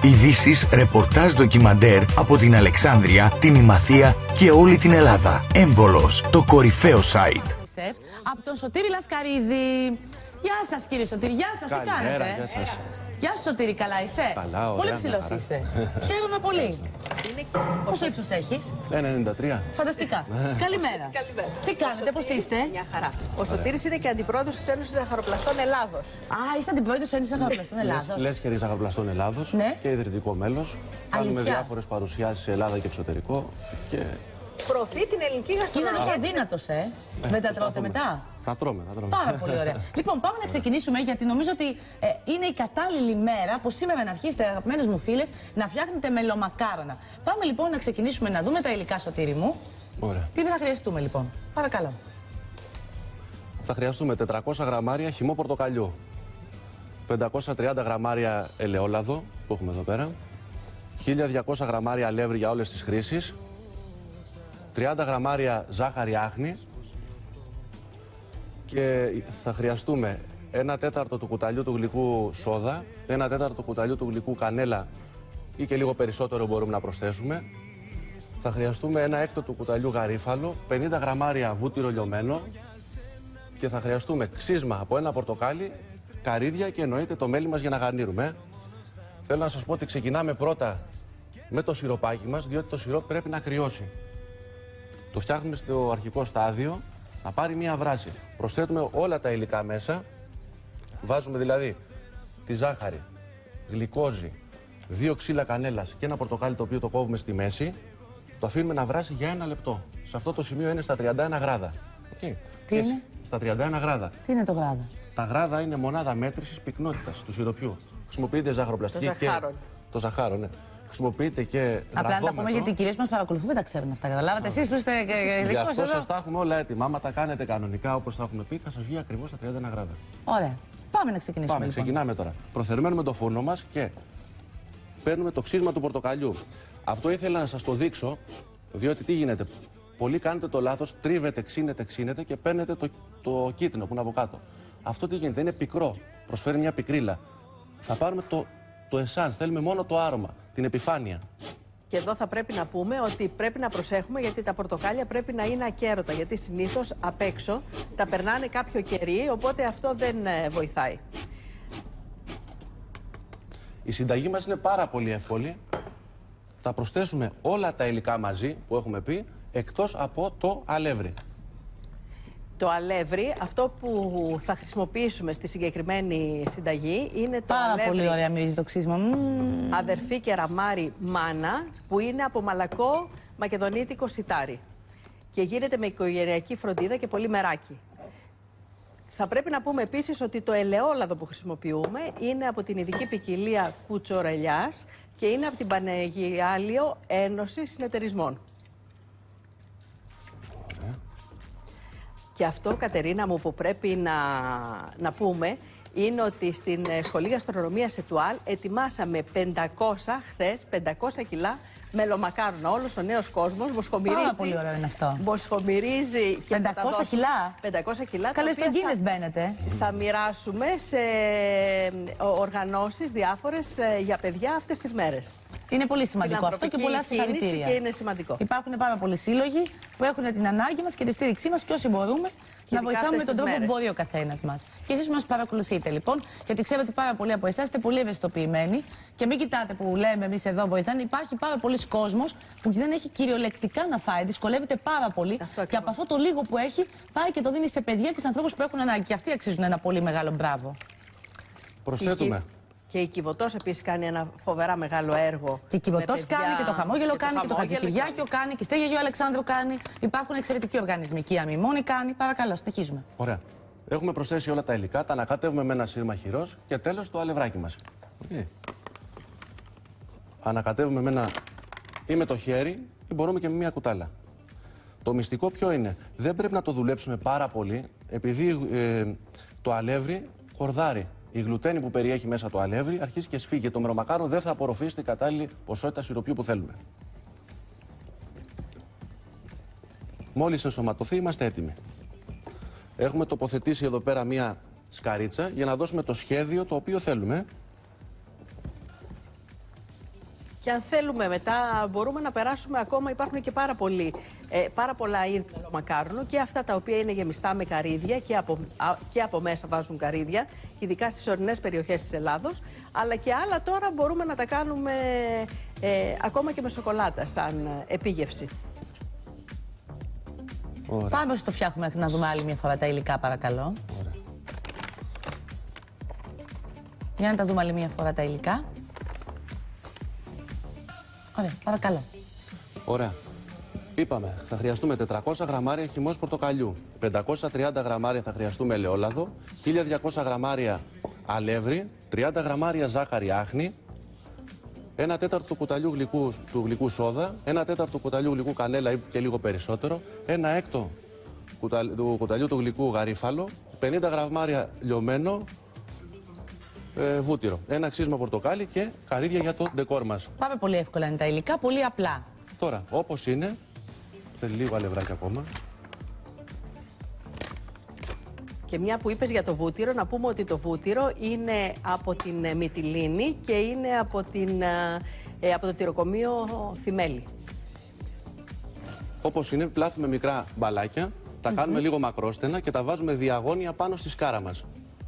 Ειδήσεις, ρεπορτάζ, ντοκιμαντέρ από την Αλεξάνδρεια, την Ημαθία και όλη την Ελλάδα. Έμβολος, το κορυφαίο site. Από τον Σωτήρη Λασκαρίδη. Γεια σας κύριε Σωτήρη, γεια σας, τι κάνετε? Γεια σας. Γεια σου Σωτήρη, καλά είσαι? Καλά, ωραία. Πολύ ψηλός είστε. Χαίρομαι πολύ. Πόσο ύψος έχεις? 1,93. Φανταστικά. Καλημέρα. Καλημέρα. Τι κάνετε, πώς είστε? Μια χαρά. Ο Σωτήρης είναι και αντιπρόεδρος της Ένωσης Ζαχαροπλαστών Ελλάδος. Α, είστε αντιπρόεδρος της Ένωσης Ζαχαροπλαστών Ελλάδος. Λέσχερη Ζαχαροπλαστών Ελλάδος, Ναι. και ιδρυτικό μέλος. Κάνουμε Αλήθεια? διάφορες παρουσιάσεις σε Ελλάδα και εξωτερικό. Και Προωθεί την ελληνική Και είστε γαστρονομία. τόσο αδύνατος, Δεν τα τρώτε μετά? θα τρώμε. Πάρα πολύ ωραία. Λοιπόν, πάμε να ξεκινήσουμε γιατί νομίζω ότι είναι η κατάλληλη μέρα που σήμερα να αρχίσετε, αγαπημένες μου φίλες, να φτιάχνετε μελομακάρονα. Πάμε λοιπόν να ξεκινήσουμε να δούμε τα υλικά, Σωτήρη μου. ωραία. Τι θα χρειαστούμε λοιπόν? Παρακαλώ. Θα χρειαστούμε 400 γραμμάρια χυμό πορτοκαλιού, 530 γραμμάρια ελαιόλαδο που έχουμε εδώ πέρα, 1200 γραμμάρια αλεύρι για όλες τις χρήσεις, 30 γραμμάρια ζάχαρη άχνη και θα χρειαστούμε 1/4 του κουταλιού του γλυκού σόδα, 1/4 του κουταλιού του γλυκού κανέλα ή και λίγο περισσότερο μπορούμε να προσθέσουμε. Θα χρειαστούμε 1/6 του κουταλιού γαρίφαλο, 50 γραμμάρια βούτυρο λιωμένο και θα χρειαστούμε ξύσμα από ένα πορτοκάλι, καρύδια και εννοείται το μέλι μας για να γαρνίρουμε. Θέλω να σας πω ότι ξεκινάμε πρώτα με το σιροπάκι μας, διότι το σιρόπι πρέπει να κρυώσει. Το φτιάχνουμε στο αρχικό στάδιο, να πάρει μία βράση. Προσθέτουμε όλα τα υλικά μέσα, βάζουμε δηλαδή τη ζάχαρη, γλυκόζι, 2 ξύλα κανέλας και ένα πορτοκάλι το οποίο το κόβουμε στη μέση. Το αφήνουμε να βράσει για 1 λεπτό. Σε αυτό το σημείο είναι στα 31 γράδα. Okay. Τι είναι? Στα 31 γράδα. Τι είναι το γράδα? Τα γράδα είναι μονάδα μέτρησης πυκνότητας του σιροπιού. Χρησιμοποιείται ζαχαροπλαστική και το ζαχάρο, ναι. Χρησιμοποιείται και απλά να τα πούμε γιατί οι κυρίες μας παρακολουθούν, δεν τα ξέρουν αυτά. Καταλάβατε εσείς που είστε ειδικός γι' αυτό εδώ. σας τα έχουμε όλα έτοιμα. Άμα τα κάνετε κανονικά όπως τα έχουμε πει, θα σας βγει ακριβώς στα 31 γράδα. Ωραία. Πάμε να ξεκινήσουμε. Πάμε, λοιπόν. ξεκινάμε τώρα. Προθερμαίνουμε το φούρνο μας και παίρνουμε το ξύσμα του πορτοκαλιού. Αυτό ήθελα να σας το δείξω, διότι τι γίνεται. Πολλοί κάνετε το λάθος, τρίβετε, ξύνετε και παίρνετε το κίτρινο που είναι από κάτω. Αυτό τι γίνεται, είναι πικρό. Προσφέρει μια πικρίλα. Θα πάρουμε το εσάνς, θέλουμε μόνο το άρωμα, την επιφάνεια. Και εδώ θα πρέπει να πούμε ότι πρέπει να προσέχουμε γιατί τα πορτοκάλια πρέπει να είναι ακέρωτα. Γιατί συνήθως απ' έξω τα περνάνε κάποιο κερί, οπότε αυτό δεν βοηθάει. Η συνταγή μας είναι πάρα πολύ εύκολη. Θα προσθέσουμε όλα τα υλικά μαζί που έχουμε πει, εκτός από το αλεύρι. Το αλεύρι, αυτό που θα χρησιμοποιήσουμε στη συγκεκριμένη συνταγή είναι το πάρα αλεύρι. πολύ ωραία μυρίζει το ξύσμα. Αδερφή κεραμάρι μάνα, που είναι από μαλακό μακεδονίτικο σιτάρι. Και γίνεται με οικογενειακή φροντίδα και πολύ μεράκι. Θα πρέπει να πούμε επίσης ότι το ελαιόλαδο που χρησιμοποιούμε είναι από την ειδική ποικιλία κουτσορελιάς και είναι από την Πανεγιάλιο Ένωση Συνεταιρισμών. Και αυτό, Κατερίνα μου, που πρέπει να πούμε, είναι ότι στην Σχολή Γαστρονομίας Ετουάλ ετοιμάσαμε 500 χθες, 500 κιλά μελομακάρονα. Όλος ο νέος κόσμος μοσχομυρίζει. Πάρα πολύ ωραίο είναι αυτό. Μοσχομυρίζει και 500 κιλά. 500 κιλά. Καλέ στον Guinness μπαίνετε. Θα μοιράσουμε σε οργανώσεις διάφορες για παιδιά αυτές τις μέρες. Είναι πολύ σημαντικό αυτό και πολλά συγχαρητήρια. Και είναι σημαντικό. Υπάρχουν πάρα πολλοί σύλλογοι που έχουν την ανάγκη μας και τη στήριξή μας και όσοι μπορούμε να βοηθάμε με τον τρόπο που μπορεί ο καθένας μας. Και εσείς μας παρακολουθείτε λοιπόν, γιατί ξέρω ότι πάρα πολλοί από εσάς είστε πολύ ευαισθητοποιημένοι και μην κοιτάτε που λέμε εμείς εδώ βοηθάνε. Υπάρχει πάρα πολλοί κόσμος που δεν έχει κυριολεκτικά να φάει, δυσκολεύεται πάρα πολύ και από αυτό το λίγο που έχει πάει και το δίνει σε παιδιά και σε ανθρώπους που έχουν ανάγκη. Και αυτοί αξίζουν ένα πολύ μεγάλο μπράβο. Προσθέτουμε. Και η Κιβωτός επίσης κάνει ένα φοβερά μεγάλο έργο. Και η Κιβωτός κάνει και το χαμόγελο κάνει και το Χατζικυριάκιο κάνει και η Στέγη Αγίου Αλεξάνδρου κάνει. Υπάρχουν εξαιρετικοί οργανισμοί και η Αμιμόνη κάνει. Παρακαλώ, συνεχίζουμε. Ωραία. Έχουμε προσθέσει όλα τα υλικά, τα ανακατεύουμε με ένα σύρμα χειρός και τέλος το αλευράκι μας. Okay. Ανακατεύουμε με ένα ή με το χέρι ή μπορούμε και με μια κουτάλα. Το μυστικό ποιο είναι? Δεν πρέπει να το δουλέψουμε πάρα πολύ επειδή το αλεύρι χορδάρει. Η γλουτένη που περιέχει μέσα το αλεύρι αρχίζει και σφίγγει. Το μελομακάρονα δεν θα απορροφήσει την κατάλληλη ποσότητα σιροπιού που θέλουμε. Μόλις ενσωματωθεί, είμαστε έτοιμοι. Έχουμε τοποθετήσει εδώ πέρα μία σκαρίτσα για να δώσουμε το σχέδιο το οποίο θέλουμε. Και αν θέλουμε μετά μπορούμε να περάσουμε ακόμα, υπάρχουν και πάρα πολλά είδη μακάρονο και αυτά τα οποία είναι γεμιστά με καρύδια και από μέσα βάζουν καρύδια, ειδικά στις ορεινές περιοχές της Ελλάδος, αλλά και άλλα τώρα μπορούμε να τα κάνουμε ακόμα και με σοκολάτα σαν επίγευση. Ωραία. Πάμε στο φτιάχνουμε να δούμε άλλη μια φορά τα υλικά, παρακαλώ. Ωραία. Για να τα δούμε άλλη μια φορά τα υλικά. Ωραία, παρακαλώ. Ωραία. Είπαμε, θα χρειαστούμε 400 γραμμάρια χυμός πορτοκαλιού, 530 γραμμάρια θα χρειαστούμε ελαιόλαδο, 1200 γραμμάρια αλεύρι, 30 γραμμάρια ζάχαρη άχνη, 1 τέταρτο κουταλιού του γλυκού σόδα, 1 τέταρτο κουταλιού γλυκού κανέλα ή και λίγο περισσότερο, 1 έκτο κουταλιού του γλυκού γαρίφαλο, 50 γραμμάρια λιωμένο βούτυρο, 1 ξύσμα πορτοκάλι και καρύδια για το ντεκόρ μας. Πάμε πολύ εύκολα είναι τα υλικά, πολύ απλά. Τώρα, όπως είναι, θέλει λίγο αλευράκι ακόμα. Και μια που είπες για το βούτυρο, να πούμε ότι το βούτυρο είναι από την Μυτιλήνη και είναι από το τυροκομείο Θημέλη. Όπως είναι, πλάθουμε μικρά μπαλάκια, τα κάνουμε λίγο μακρόστενα και τα βάζουμε διαγώνια πάνω στη σκάρα μας.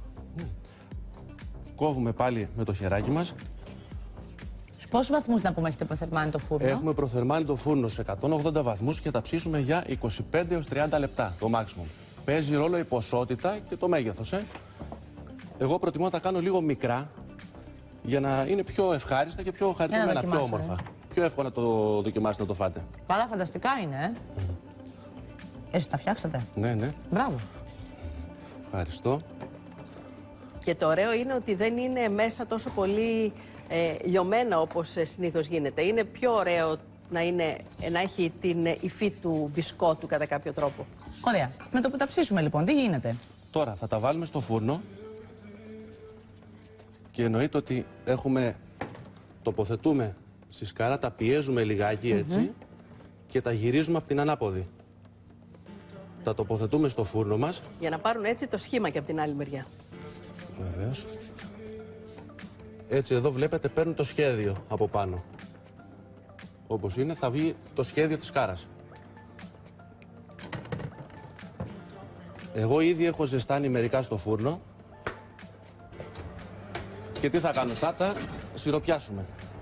Κόβουμε πάλι με το χεράκι μας. Στους πόσους βαθμούς να πούμε έχετε προθερμάνει το φούρνο? Έχουμε προθερμάνει το φούρνο σε 180 βαθμούς και θα ψήσουμε για 25 έως 30 λεπτά το maximum. Παίζει ρόλο η ποσότητα και το μέγεθος. Εγώ προτιμώ να τα κάνω λίγο μικρά για να είναι πιο ευχάριστα και πιο χαριτωμένα, πιο όμορφα. Πιο εύκολα να το δοκιμάσετε να το φάτε. Καλά, φανταστικά είναι, Εσείς τα φτιάξατε? Ναι, ναι. Μπράβο. Ευχαριστώ. Και το ωραίο είναι ότι δεν είναι μέσα τόσο πολύ λιωμένα όπως συνήθως γίνεται. Είναι πιο ωραίο να έχει την υφή του μπισκότου κατά κάποιο τρόπο. Ωραία. Με το που τα ψήσουμε λοιπόν, τι γίνεται? Τώρα θα τα βάλουμε στο φούρνο και εννοείται ότι τοποθετούμε στη σκάρα, τα πιέζουμε λιγάκι έτσι και τα γυρίζουμε από την ανάποδη. Τα τοποθετούμε στο φούρνο μας. Για να πάρουν έτσι το σχήμα και από την άλλη μεριά. Βεβαίως. Έτσι εδώ βλέπετε παίρνουν το σχέδιο από πάνω. Όπως είναι θα βγει το σχέδιο της σκάρας. Εγώ ήδη έχω ζεστάνει μερικά στο φούρνο. Και τι θα κάνω, θα τα σιροπιάσουμε.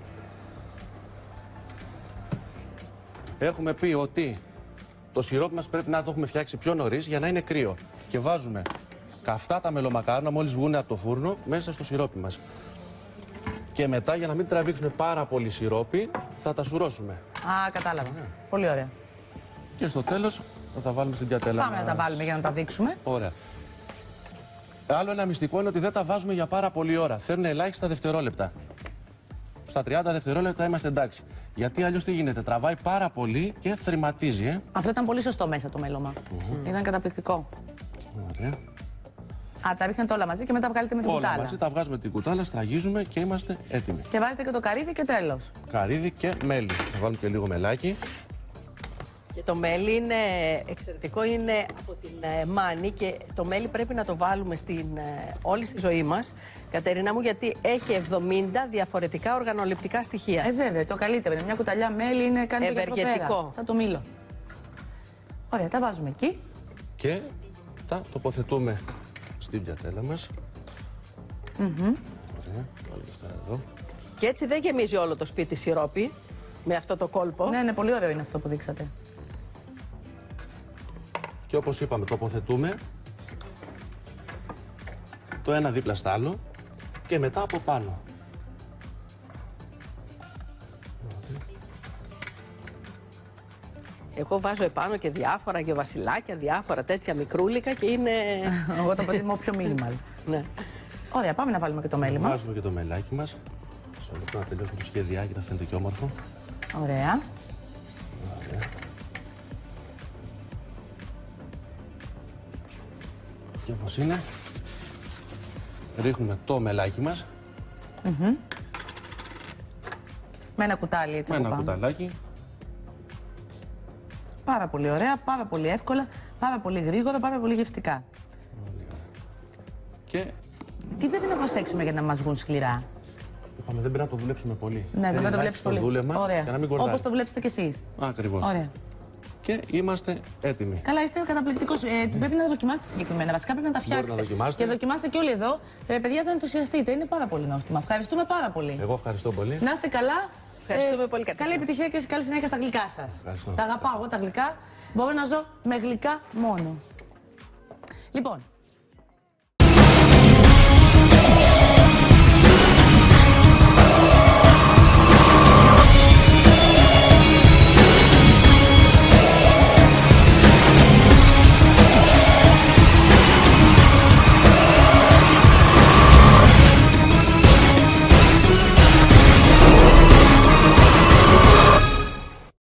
Έχουμε πει ότι το σιρόπι μας πρέπει να το έχουμε φτιάξει πιο νωρίς για να είναι κρύο. Και βάζουμε καυτά τα μελομακάρονα μόλις βγουν από το φούρνο μέσα στο σιρόπι μας. Και μετά για να μην τραβήξουμε πάρα πολύ σιρόπι θα τα σουρώσουμε. Α, κατάλαβα. Πολύ ωραία. Και στο τέλος θα τα βάλουμε στην πιατέλα. Πάμε να τα βάλουμε για να τα δείξουμε. Ωραία. Άλλο ένα μυστικό είναι ότι δεν τα βάζουμε για πάρα πολλή ώρα. Θέλουν ελάχιστα δευτερόλεπτα. Στα 30 δευτερόλεπτα είμαστε εντάξει. Γιατί αλλιώς τι γίνεται, τραβάει πάρα πολύ και θρηματίζει. Αυτό ήταν πολύ σωστό μέσα το μέλωμα. Ήταν καταπληκτικό. Ωραία. Α, τα ρίχνετε όλα μαζί και μετά βγάλετε με την κουτάλα. Όλα μαζί τα βγάζουμε την κουτάλα, στραγγίζουμε και είμαστε έτοιμοι. Και βάζετε και το καρύδι και τέλος. Καρύδι και μέλι. Θα βάλουμε και λίγο μελάκι. Και το μέλι είναι εξαιρετικό, είναι από την μάνη και το μέλι πρέπει να το βάλουμε όλη στη ζωή μας, Κατερίνα μου, γιατί έχει 70 διαφορετικά οργανοληπτικά στοιχεία. Βέβαια, το καλύτερο είναι. Μια κουταλιά μέλι είναι κάνει ευεργετικό. Σαν το μήλο. Ωραία, τα βάζουμε εκεί. Και τα τοποθετούμε στην πιατέλα μας. Ωραία, βάλουμε αυτά εδώ. Και έτσι δεν γεμίζει όλο το σπίτι σιρόπι με αυτό το κόλπο. Ναι, πολύ ωραίο είναι αυτό που δείξατε. Και όπως είπαμε, τοποθετούμε το ένα δίπλα στο άλλο και μετά από πάνω. Εγώ βάζω επάνω και διάφορα γεωβασιλάκια, διάφορα τέτοια μικρούλικα και είναι... Εγώ το προτιμώ πιο minimal. Ναι. Ωραία, πάμε να βάλουμε και το μέλι μας. Βάζουμε και το μελάκι μας. Σε λεπτό να τελειώσουμε το σχεδιάκι, να φαίνεται και όμορφο. Ωραία. Ωραία. Και όπως είναι, ρίχνουμε το μελάκι μας. Με ένα κουτάλι έτσι με από ένα πάνω. κουταλάκι. Πάρα πολύ ωραία, πάρα πολύ εύκολα, πάρα πολύ γρήγορα, πάρα πολύ γευστικά. Και τι πρέπει να προσέξουμε για να μας βγουν σκληρά? Πάμε, δεν πρέπει να το δουλέψουμε πολύ. Ναι, δεν πρέπει να το δουλέψει πολύ. Δούλευμα, Ωραία. για να μην κορδάρει. Όπως το βλέπετε κι εσείς. Ακριβώς. Ωραία. Και είμαστε έτοιμοι. Καλά, είστε καταπληκτικός. Πρέπει να δοκιμάσετε συγκεκριμένα. Βασικά πρέπει να τα φτιάξετε. Μπορείτε να δοκιμάσετε. Και δοκιμάστε και όλοι εδώ. Παιδιά, θα ενθουσιαστείτε. Είναι πάρα πολύ νόστιμα. Ευχαριστούμε πάρα πολύ. Εγώ ευχαριστώ πολύ. Να είστε καλά. Ευχαριστούμε πολύ. Καλή επιτυχία και καλή συνέχεια στα γλυκά σας. Ευχαριστώ. Τα αγαπάω εγώ τα γλυκά. Μπορώ να ζω με γλυκά μόνο. Λοιπόν.